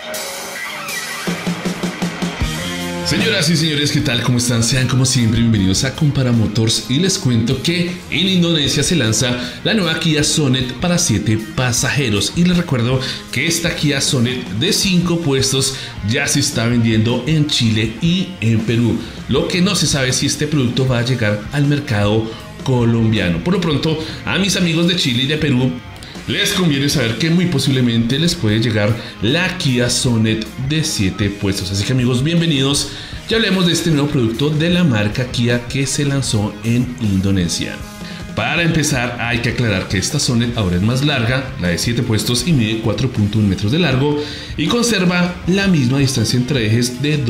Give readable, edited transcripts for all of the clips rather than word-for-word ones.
Señoras y señores, ¿qué tal? ¿Cómo están? Sean como siempre bienvenidos a Compara Motors y les cuento que en Indonesia se lanza la nueva Kia Sonet para 7 pasajeros y les recuerdo que esta Kia Sonet de 5 puestos ya se está vendiendo en Chile y en Perú. Lo que no se sabe es si este producto va a llegar al mercado colombiano. Por lo pronto, a mis amigos de Chile y de Perú les conviene saber que muy posiblemente les puede llegar la Kia Sonet de 7 puestos. Así que amigos, bienvenidos. Ya hablemos de este nuevo producto de la marca Kia que se lanzó en Indonesia. Para empezar, hay que aclarar que esta Sonet ahora es más larga, la de 7 puestos, y mide 4.1 metros de largo y conserva la misma distancia entre ejes de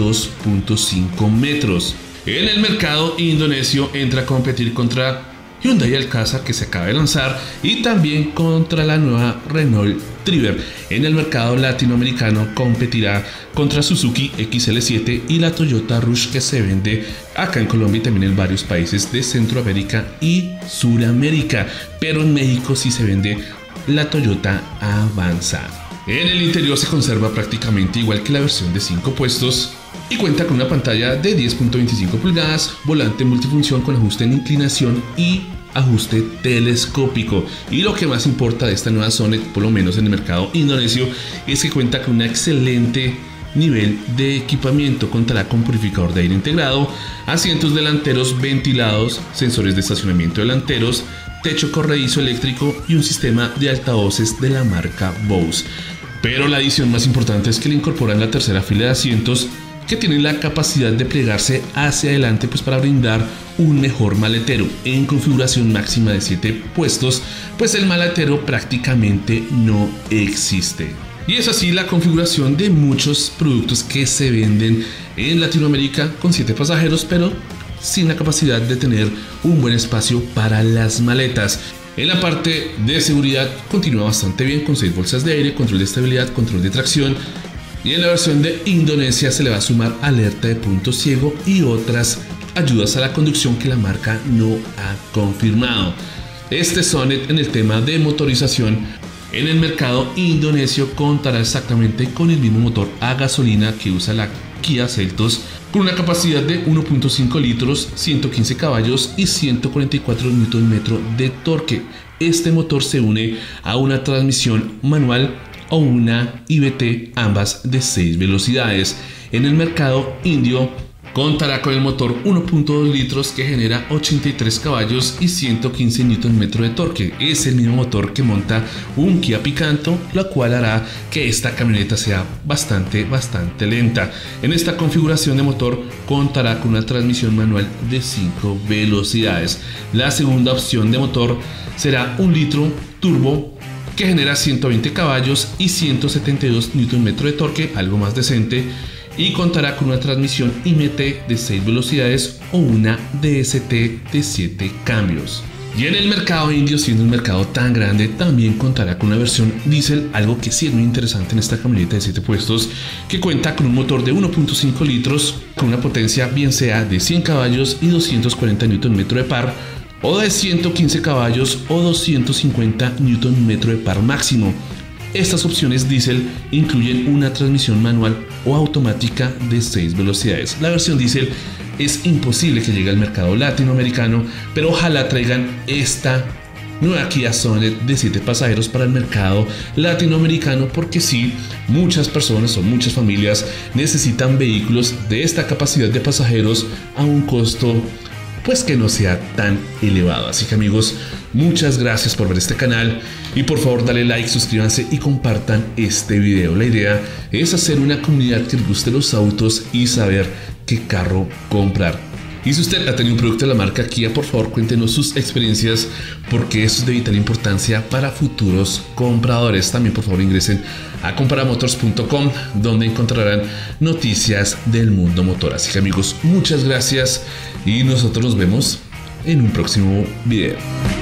2.5 metros. En el mercado indonesio entra a competir contra Hyundai Alcazar, que se acaba de lanzar, y también contra la nueva Renault Triber. En el mercado latinoamericano competirá contra Suzuki XL7 y la Toyota Rush, que se vende acá en Colombia y también en varios países de Centroamérica y Suramérica, pero en México sí se vende la Toyota Avanza. En el interior se conserva prácticamente igual que la versión de 5 puestos y cuenta con una pantalla de 10.25 pulgadas, volante multifunción con ajuste en inclinación y ajuste telescópico. Y lo que más importa de esta nueva Sonet, por lo menos en el mercado indonesio, es que cuenta con un excelente nivel de equipamiento. Contará con purificador de aire integrado, asientos delanteros ventilados, sensores de estacionamiento delanteros, techo corredizo eléctrico y un sistema de altavoces de la marca Bose. Pero la adición más importante es que le incorporan la tercera fila de asientos que tienen la capacidad de plegarse hacia adelante, pues para brindar un mejor maletero. En configuración máxima de 7 puestos, pues el maletero prácticamente no existe. Y es así la configuración de muchos productos que se venden en Latinoamérica con 7 pasajeros, pero sin la capacidad de tener un buen espacio para las maletas. En la parte de seguridad continúa bastante bien con 6 bolsas de aire, control de estabilidad, control de tracción. Y en la versión de Indonesia se le va a sumar alerta de punto ciego y otras ayudas a la conducción que la marca no ha confirmado. Este Sonet, en el tema de motorización, en el mercado indonesio contará exactamente con el mismo motor a gasolina que usa la Kia Seltos, con una capacidad de 1.5 litros, 115 caballos y 144 Nm de torque. Este motor se une a una transmisión manual o una IVT, ambas de 6 velocidades. En el mercado indio contará con el motor 1.2 litros que genera 83 caballos y 115 Nm de torque. Es el mismo motor que monta un Kia Picanto, lo cual hará que esta camioneta sea bastante lenta. En esta configuración de motor contará con una transmisión manual de 5 velocidades. La segunda opción de motor será un litro turbo que genera 120 caballos y 172 Nm de torque, algo más decente, y contará con una transmisión IMT de 6 velocidades o una DST de 7 cambios. Y en el mercado indio, siendo un mercado tan grande, también contará con una versión diésel, algo que sí es muy interesante en esta camioneta de 7 puestos, que cuenta con un motor de 1.5 litros con una potencia bien sea de 100 caballos y 240 Nm de par, o de 115 caballos o 250 Nm de par máximo. Estas opciones diésel incluyen una transmisión manual o automática de 6 velocidades. La versión diésel es imposible que llegue al mercado latinoamericano, pero ojalá traigan esta nueva Kia Sonet de 7 pasajeros para el mercado latinoamericano, porque sí, muchas personas o muchas familias necesitan vehículos de esta capacidad de pasajeros a un costo pues que no sea tan elevado. Así que amigos, muchas gracias por ver este canal y por favor dale like, suscríbanse y compartan este video. La idea es hacer una comunidad que les guste los autos y saber qué carro comprar. Y si usted ha tenido un producto de la marca Kia, por favor cuéntenos sus experiencias, porque eso es de vital importancia para futuros compradores. También por favor ingresen a comparamotors.com, donde encontrarán noticias del mundo motor. Así que amigos, muchas gracias y nosotros nos vemos en un próximo video.